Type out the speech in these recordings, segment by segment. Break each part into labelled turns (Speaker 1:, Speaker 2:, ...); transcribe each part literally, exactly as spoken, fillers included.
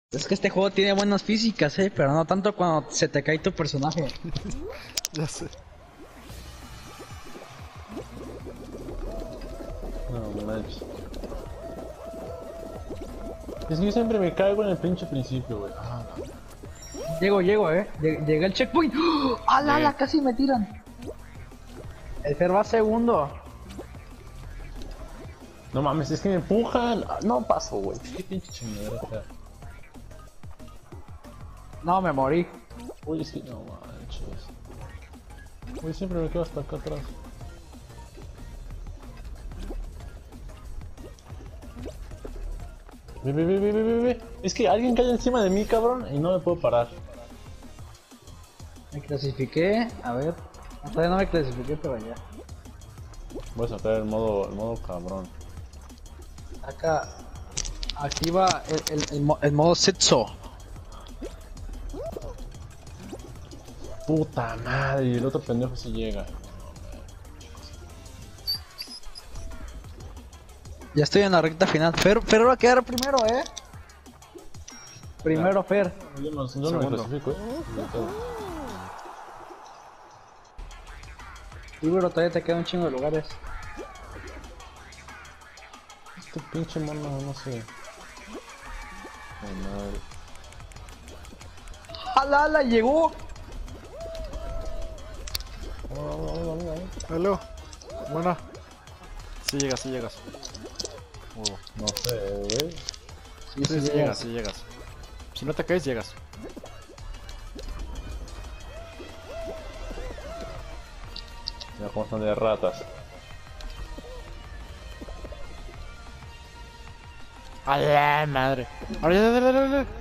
Speaker 1: Es que este juego tiene buenas físicas, eh, pero no tanto cuando se te cae tu personaje.
Speaker 2: Ya sé.
Speaker 3: No manches. Es que yo siempre me caigo en el pinche principio, güey. Ah,
Speaker 1: Llego, llego, eh. Lleg- Llegué al checkpoint. ¡Oh! ¡Ala, ala! Casi me tiran. El Fer va segundo.
Speaker 3: no mames, es que me empujan. Ah, no paso, güey. Qué pinche chingadera fea.
Speaker 1: No, me morí.
Speaker 3: Uy, es que no manches. Uy, siempre me quedo hasta acá atrás. Ve, ve, ve, ve, ve, ve, ve. Es que alguien cae encima de mí, cabrón, y no me puedo parar.
Speaker 1: Me clasifiqué. A ver. No, todavía no me clasifiqué, pero ya.
Speaker 3: Voy a sacar el modo, el modo cabrón.
Speaker 1: Acá. Activa el, el, el, mo- el modo Setso.
Speaker 3: Puta madre, y el otro pendejo sí llega.
Speaker 1: Ya estoy en la recta final. Fer, Fer va a quedar primero, eh. Primero, Fer.
Speaker 3: Yo no, yo no me
Speaker 2: Segundo.
Speaker 3: clasifico, eh.
Speaker 1: Sí, pero todavía te queda un chingo de lugares.
Speaker 3: Este pinche mono, no sé. Ay, madre.
Speaker 1: ¡Ala, ala! ¡Llegó!
Speaker 2: Hello. Buena. Sí llegas, sí llegas. Oh.
Speaker 3: No sé, güey.
Speaker 1: Sí,
Speaker 2: Sí, sí llegas, sí llegas. Si no te caes, llegas.
Speaker 3: Mira cómo están de ratas.
Speaker 2: ¡A la madre! Ahora ya, dale, dale, dale.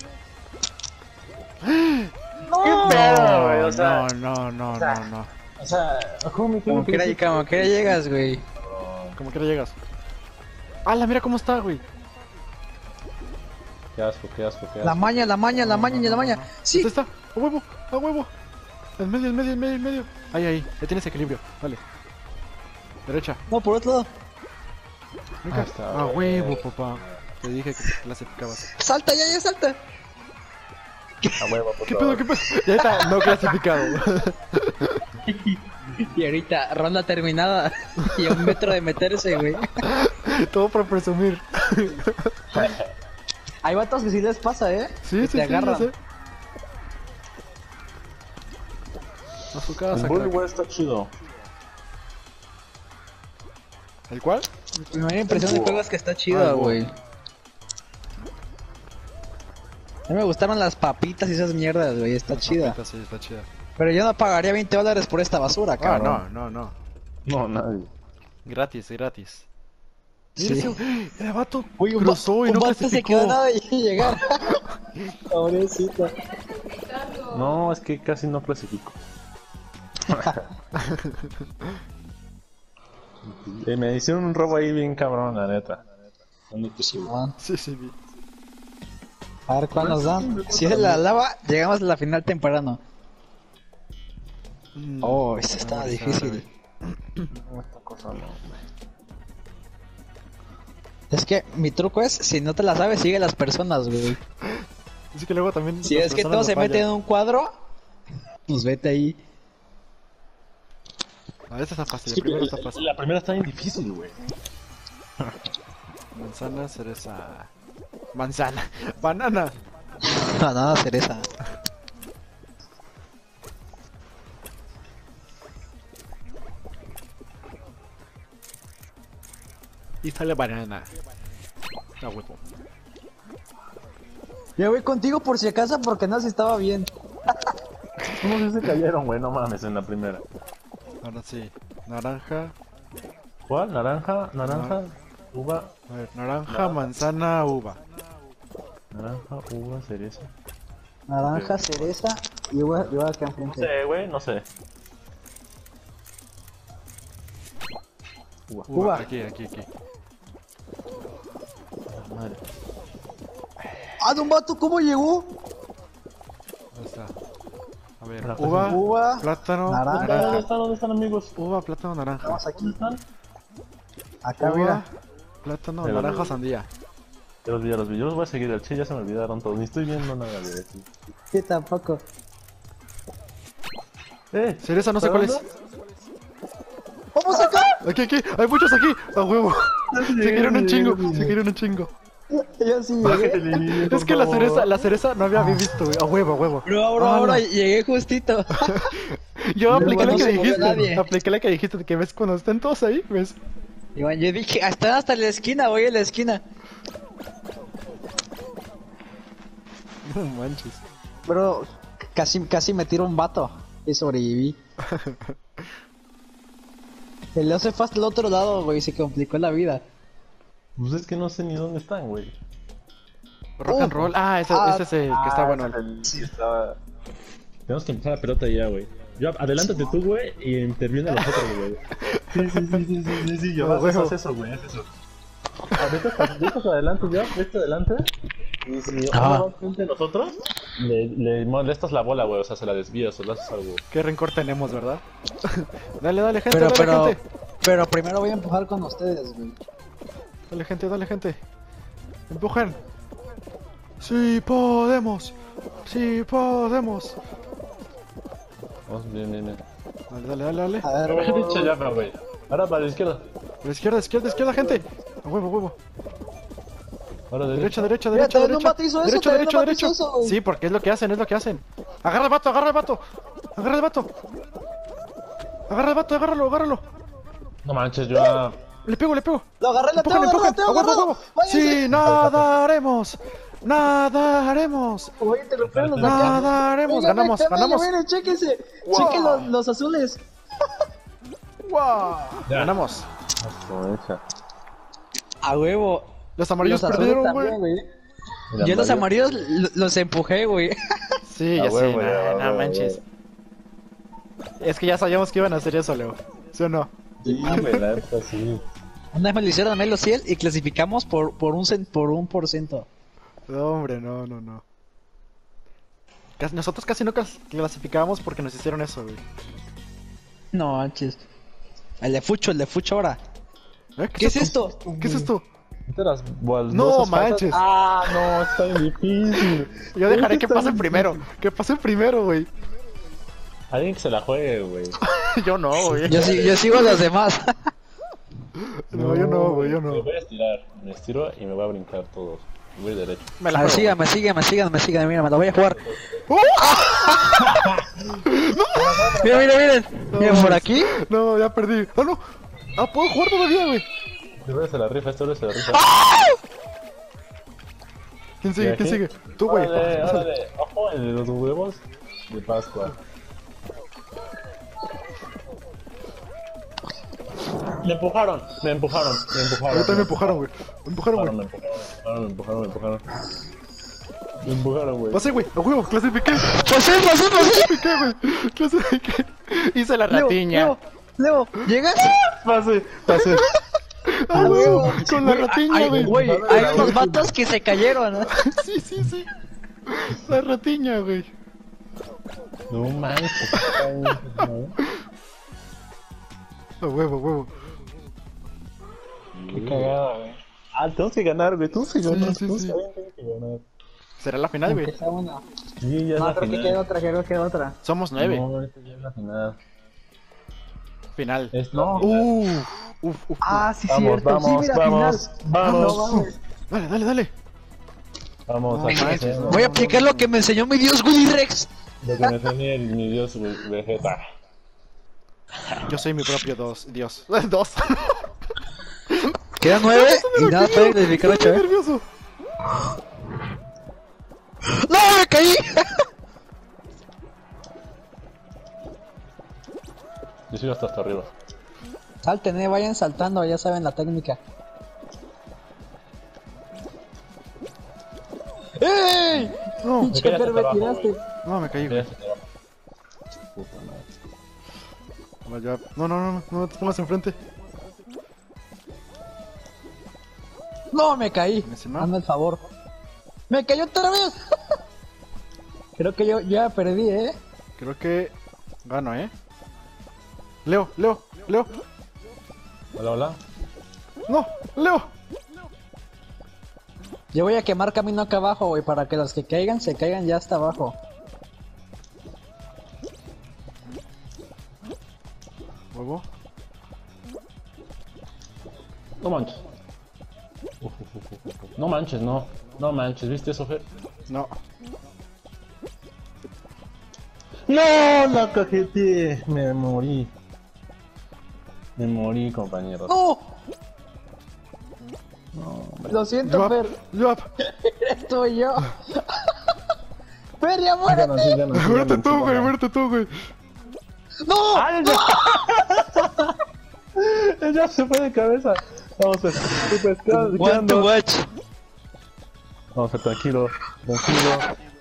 Speaker 3: ¿Qué pedo, güey? O sea,
Speaker 2: No, no, no, no, no.
Speaker 3: o sea, ¿cómo me
Speaker 1: Como que era, como que era llegas, güey.
Speaker 2: Como que no llegas. ¡Hala, mira cómo está, güey!
Speaker 3: Qué asco, qué asco, qué
Speaker 1: La
Speaker 3: asco.
Speaker 1: maña, la maña, la maña, la maña. Sí.
Speaker 2: ¿Dónde está? ¡A huevo! ¡A huevo! En medio, en medio, en medio, en medio. Ahí, ahí. Ya tienes equilibrio. Vale. Derecha.
Speaker 1: No, por otro lado.
Speaker 2: Venga.
Speaker 3: Ah, está
Speaker 2: A
Speaker 3: bien.
Speaker 2: huevo, papá. Te dije que te clasificabas.
Speaker 1: Salta, ya, ya, salta.
Speaker 3: A huevo, por
Speaker 2: ¿Qué
Speaker 3: favor.
Speaker 2: pedo, qué pedo? Ya está, no clasificado.
Speaker 1: Y ahorita, ronda terminada. Y a un metro de meterse, güey.
Speaker 2: Todo para presumir.
Speaker 1: Hay vatos que sí les pasa, eh.
Speaker 2: Sí,
Speaker 1: que
Speaker 2: sí,
Speaker 1: te
Speaker 2: sí, ya
Speaker 1: agarran.
Speaker 2: sé. A su casa,
Speaker 3: El
Speaker 2: crack.
Speaker 3: Bully está chido.
Speaker 2: ¿El cuál?
Speaker 1: Mi primera impresión del
Speaker 3: Wow.
Speaker 1: juego es que está
Speaker 2: Ah,
Speaker 1: chido,
Speaker 2: wow.
Speaker 1: güey. A mí me gustaron las papitas y esas mierdas, güey. Está chida.
Speaker 2: Papita, sí, está chida.
Speaker 1: Pero yo no pagaría veinte dólares por esta basura,
Speaker 2: Ah,
Speaker 1: cabrón.
Speaker 2: no, no, no.
Speaker 3: No, nadie.
Speaker 2: Gratis, gratis.
Speaker 1: Sí.
Speaker 2: Mira ese, el vato
Speaker 1: Uy, un,
Speaker 2: cruzó
Speaker 1: va-
Speaker 2: y
Speaker 1: un
Speaker 2: no
Speaker 1: vato se
Speaker 2: clasificó.
Speaker 1: quedó nada de llegar. Pobrecito.
Speaker 3: No, es que casi no clasifico. Eh, me hicieron un robo ahí bien cabrón, la neta. ¿Dónde te sigo?
Speaker 1: Ah,
Speaker 2: Sí, sí, vi.
Speaker 1: a ver cuál nos dan. Si es la lava, llegamos a la final temprano.
Speaker 2: Mm,
Speaker 1: Oh, esta está
Speaker 2: vamos a
Speaker 1: difícil.
Speaker 2: ver.
Speaker 3: No, esta cosa no, güey.
Speaker 1: Es que mi truco es, si no te la sabes, sigue las personas, güey.
Speaker 2: Así que luego también.
Speaker 1: Si
Speaker 2: las
Speaker 1: es que
Speaker 2: personas
Speaker 1: todo
Speaker 2: lo
Speaker 1: se mete en
Speaker 2: fallan.
Speaker 1: un cuadro, pues vete ahí.
Speaker 2: Ah, esta está fácil,
Speaker 3: Es que
Speaker 2: el primero
Speaker 3: la,
Speaker 2: está fácil.
Speaker 3: la primera está bien difícil, güey.
Speaker 2: Manzana, cereza. Manzana. Banana.
Speaker 1: Banana cereza.
Speaker 2: Y sale banana. Ah, huevo.
Speaker 1: Ya voy contigo por si acaso porque no se estaba bien.
Speaker 3: ¿Cómo se se cayeron, güey? No mames, en la primera.
Speaker 2: Ahora sí. Naranja.
Speaker 3: ¿Cuál? ¿Naranja? ¿Naranja? ¿Uva?
Speaker 2: A ver, naranja, manzana, uva.
Speaker 3: ¿Naranja? ¿Uva? ¿Cereza?
Speaker 1: Naranja,
Speaker 3: Ok.
Speaker 1: cereza y uva, y uva acá
Speaker 3: No
Speaker 1: enfrente.
Speaker 3: sé, güey, no sé. Uva.
Speaker 2: Uva.
Speaker 1: Uva.
Speaker 2: Aquí, aquí, aquí.
Speaker 3: Madre.
Speaker 1: ¡Ah, don vato! ¿Cómo llegó?
Speaker 2: Ahí está. A ver,
Speaker 3: Ahora,
Speaker 2: uva,
Speaker 1: Uva,
Speaker 2: plátano,
Speaker 1: naranja.
Speaker 3: ¿Dónde
Speaker 2: naranja.
Speaker 3: están? ¿Dónde están, amigos?
Speaker 2: Uva, plátano, naranja.
Speaker 1: Vamos aquí.
Speaker 3: ¿Dónde están?
Speaker 1: Acá,
Speaker 2: Uva,
Speaker 1: mira.
Speaker 2: plátano,
Speaker 3: Pero-
Speaker 2: naranja, sandía.
Speaker 3: Yo los vi, yo los vi. Yo los voy a seguir al che, ya se me olvidaron todos. Ni estoy viendo nada de eso.
Speaker 1: Sí, tampoco.
Speaker 3: Eh,
Speaker 2: Cereza, no sé cuál es.
Speaker 1: ¡Vamos acá!
Speaker 2: Aquí, aquí, hay muchos aquí. A huevo. Se querían un chingo, se querían un chingo.
Speaker 1: Yo sí
Speaker 3: bájate
Speaker 1: llegué.
Speaker 3: el niño, por
Speaker 2: Es que la
Speaker 3: favor.
Speaker 2: cereza, la cereza no había visto, güey. A huevo, a huevo.
Speaker 1: Bro, bro,
Speaker 2: Ah,
Speaker 1: bro,
Speaker 2: no.
Speaker 1: llegué justito.
Speaker 2: Yo apliqué
Speaker 1: no
Speaker 2: la que
Speaker 1: se movió
Speaker 2: dijiste.
Speaker 1: nadie.
Speaker 2: Apliqué la que dijiste, que ves cuando estén todos ahí, ves.
Speaker 1: Iván, yo dije, están hasta en la esquina, voy a la esquina.
Speaker 2: No manches.
Speaker 1: Bro, casi, casi me tiro un vato y sobreviví. El Leo se fue hasta el otro lado, güey, se complicó la vida.
Speaker 3: Pues es que no sé ni dónde están, güey.
Speaker 2: Rock and
Speaker 1: Uh.
Speaker 2: roll. Ah, ese,
Speaker 1: Ah,
Speaker 2: ese es el que está bueno.
Speaker 3: Sí, estaba... Tenemos que empezar la pelota ya, güey. Yo, adelántate tú, güey, y interviene los otros, güey. Sí, sí, sí, sí, sí, sí, sí, yo,
Speaker 2: Ah,
Speaker 3: haz,
Speaker 2: huevo.
Speaker 3: haz eso, güey, haz eso. Ah, vete hasta, vete hasta adelante ya, vete adelante. Y si
Speaker 1: Ah.
Speaker 3: uno va frente a nosotros, le, le molestas la bola, güey, o sea, se la desvías o le haces algo.
Speaker 2: Qué rencor tenemos, ¿verdad? Dale, dale, gente,
Speaker 1: Pero,
Speaker 2: dale,
Speaker 1: pero,
Speaker 2: gente.
Speaker 1: pero primero voy a empujar con ustedes, güey.
Speaker 2: Dale, gente, dale, gente. Empujen. Sí podemos. Sí podemos.
Speaker 3: Vamos, bien, bien, bien.
Speaker 2: Dale, dale, dale, dale.
Speaker 1: A
Speaker 3: Me
Speaker 1: ver,
Speaker 3: había dicho ya, no, güey. Ahora para la izquierda.
Speaker 2: Por la izquierda, izquierda, izquierda, gente. A huevo, a huevo.
Speaker 3: Ahora
Speaker 2: Derecha,
Speaker 3: derecha.
Speaker 2: derecha,
Speaker 1: Mira,
Speaker 2: derecha,
Speaker 1: todavía no
Speaker 2: derecha.
Speaker 1: vato hizo eso,
Speaker 2: Derecha,
Speaker 1: todavía
Speaker 2: derecha,
Speaker 1: no vato
Speaker 2: derecha.
Speaker 1: hizo eso, güey.
Speaker 2: Sí, porque es lo que hacen, es lo que hacen. Agarra el vato, agarra el vato. Agarra el vato. Agarra el vato, agárralo, agárralo.
Speaker 3: No manches, yo a...
Speaker 2: Le pego, le pego.
Speaker 1: Lo agarré, lo tengo
Speaker 2: Empujen,
Speaker 1: agarrado,
Speaker 2: empujen.
Speaker 1: tengo
Speaker 2: A huevo, a
Speaker 1: agarrado.
Speaker 2: huevo.
Speaker 1: Váyanse.
Speaker 2: Sí, nadaremos. Nadaremos.
Speaker 1: Voy a interrumpirlos de acá.
Speaker 2: Nadaremos.
Speaker 1: Venga,
Speaker 2: Ganamos,
Speaker 1: vete, vaya,
Speaker 2: ganamos.
Speaker 1: Miren, chéquense.
Speaker 2: Wow.
Speaker 1: Chequen los, los azules.
Speaker 2: ¡Wow!
Speaker 3: Ya.
Speaker 2: Ganamos.
Speaker 3: Como hecha.
Speaker 1: A huevo.
Speaker 2: Los amarillos
Speaker 1: Los azules
Speaker 2: perdieron,
Speaker 1: también,
Speaker 2: güey.
Speaker 3: Mira,
Speaker 1: Yo los
Speaker 3: Mario.
Speaker 1: amarillos lo- los empujé, güey.
Speaker 2: Sí,
Speaker 3: A
Speaker 2: ya sé,
Speaker 3: huevo,
Speaker 2: no,
Speaker 3: ya,
Speaker 2: no
Speaker 3: huevo,
Speaker 2: manches.
Speaker 3: huevo.
Speaker 2: Es que ya sabíamos que iban a hacer eso, Leo. ¿Sí o no?
Speaker 3: Sí, güey, la neta, sí.
Speaker 1: Una vez me lo hicieron a Melo Ciel y clasificamos por, por un cent, por un por ciento.
Speaker 2: No, hombre, no, no, no. Casi- nosotros casi no clas- clasificábamos porque nos hicieron eso, güey.
Speaker 1: No manches. El de Fucho, el de Fucho ahora.
Speaker 2: ¿Eh?
Speaker 1: ¿Qué es esto?
Speaker 2: ¿Qué es esto?
Speaker 3: ¿Viste las baldosas
Speaker 2: No
Speaker 3: falsas?
Speaker 2: manches.
Speaker 3: Ah, no, está bien difícil.
Speaker 2: Yo dejaré que
Speaker 3: Está
Speaker 2: pasen
Speaker 3: bien
Speaker 2: primero. Que pasen primero, güey.
Speaker 3: Alguien que se la juegue, güey.
Speaker 2: Yo no, güey.
Speaker 1: Yo, sí- yo sigo a los demás.
Speaker 2: No, yo no, güey, yo
Speaker 3: Me
Speaker 2: no.
Speaker 3: voy a estirar, me estiro y me voy a brincar todos. Y voy derecho.
Speaker 2: Me la
Speaker 1: A ver,
Speaker 2: juego.
Speaker 1: síganme, síganme, síganme, síganme, mira, me lo voy a jugar. Mira, mira, miren. Miren, por aquí.
Speaker 2: No, ya perdí. ¡Ah, no! ¡Ah, puedo jugar todavía, güey!
Speaker 3: Este güey se la rifa, este güey se la rifa.
Speaker 2: ¿Quién sigue?
Speaker 3: ¿Y
Speaker 2: ¿Quién
Speaker 3: aquí?
Speaker 2: sigue? Tú, güey.
Speaker 3: Órale,
Speaker 2: Pásale.
Speaker 3: órale. Ojo, el de los huevos de Pascua. Me empujaron, me empujaron, me empujaron.
Speaker 2: Ahorita me empujaron, güey. Me empujaron,
Speaker 3: Me
Speaker 2: güey.
Speaker 3: empujaron, me empujaron, me empujaron. Me empujaron, güey.
Speaker 2: Pasé, güey. A huevo, clasifiqué.
Speaker 1: Pasé, pasé, pasé.
Speaker 2: Clasifiqué, güey. Clasifiqué. Hice la ratiña.
Speaker 1: Leo, Leo, Leo, ¿llegas?
Speaker 3: Pasé, pasé.
Speaker 2: A huevo. Con la ratiña,
Speaker 1: Ay,
Speaker 2: güey.
Speaker 1: güey, hay unos vatos que se cayeron, ¿no?
Speaker 2: Sí, sí, sí. La ratiña, güey.
Speaker 3: No manches.
Speaker 2: A huevo, a huevo.
Speaker 3: Qué cagada, güey. Ah, tenemos que ganar, güey. Tenemos que ganar.
Speaker 2: Sí, sí,
Speaker 3: Tenemos
Speaker 2: sí.
Speaker 3: que- que ganar.
Speaker 2: ¿Será la final, güey?
Speaker 1: Está bueno.
Speaker 3: Sí, ya es
Speaker 1: No,
Speaker 3: la
Speaker 1: creo que
Speaker 3: final.
Speaker 1: queda otra, creo que queda otra.
Speaker 2: Somos nueve.
Speaker 3: No, esta ya es la final.
Speaker 2: Final.
Speaker 3: Es la
Speaker 1: No.
Speaker 3: final.
Speaker 2: Uh, uf, uf.
Speaker 1: Ah, sí,
Speaker 3: Vamos,
Speaker 1: cierto.
Speaker 3: vamos,
Speaker 1: sí, mira,
Speaker 3: vamos,
Speaker 1: final.
Speaker 3: vamos.
Speaker 1: No mames.
Speaker 2: Dale, dale, dale.
Speaker 3: Vamos,
Speaker 2: No
Speaker 3: a
Speaker 2: manches,
Speaker 3: hacer
Speaker 2: no.
Speaker 1: Voy a aplicar lo que me enseñó mi dios Willy Rex.
Speaker 3: lo que me enseñé el- mi dios güey, Vegeta.
Speaker 2: Yo soy mi propio dos, Dios. Dos.
Speaker 1: Quedan nueve y nada puede clasificar ocho,
Speaker 2: Estoy
Speaker 1: ¿eh?
Speaker 2: nervioso.
Speaker 1: ¡No, me caí!
Speaker 3: Yo sigo hasta hasta arriba.
Speaker 1: Salten, eh, vayan saltando, ya saben la técnica. ¡Ey!
Speaker 2: No,
Speaker 1: Pinche
Speaker 3: quedé hasta
Speaker 1: Fer, me
Speaker 3: abajo,
Speaker 1: tiraste.
Speaker 3: güey.
Speaker 2: no, me caí,
Speaker 3: Mira
Speaker 2: güey.
Speaker 3: hasta abajo. Puta madre.
Speaker 2: Vaya. No, no, no, no, no te pongas enfrente.
Speaker 1: No, me caí.
Speaker 2: ¿Me encima?
Speaker 1: Hazme el favor. ¡Me cayó otra vez! Creo que yo ya perdí, ¿eh?
Speaker 2: Creo que gano, ¿eh? Leo, Leo, Leo.
Speaker 3: Hola, hola.
Speaker 2: No, Leo.
Speaker 1: Yo voy a quemar camino acá abajo, güey, para que los que caigan se caigan ya hasta abajo.
Speaker 2: Huevo.
Speaker 3: No manches. Uf, uf, uf, uf, uf. No manches, no. No manches, ¿viste eso, Fer?
Speaker 2: No.
Speaker 3: ¡No! La cajeteé. Me morí. Me morí, compañeros.
Speaker 1: ¡No!
Speaker 3: No, hombre.
Speaker 1: Lo siento,
Speaker 2: Yuap,
Speaker 1: Fer.
Speaker 2: yuap.
Speaker 1: Estoy yo. Fer, ya
Speaker 3: Sí ganan, sí
Speaker 1: muérete.
Speaker 3: ganan, sí
Speaker 2: Muérete
Speaker 3: ganan,
Speaker 2: tú,
Speaker 3: sí
Speaker 2: güey,
Speaker 3: ganan.
Speaker 2: muérete tú, güey.
Speaker 1: ¡No!
Speaker 3: ¡Ay, ya! Ya se fue de cabeza. Vamos, Fer. Sí, pues, quedan-
Speaker 1: One
Speaker 3: quedan
Speaker 1: to
Speaker 3: dos.
Speaker 1: watch.
Speaker 3: Vamos, Fer, tranquilo. Tranquilo.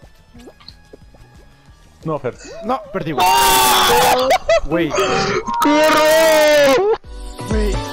Speaker 3: No, Fer.
Speaker 2: No, perdí, güey. Güey.
Speaker 1: ¡Corre!
Speaker 2: Güey.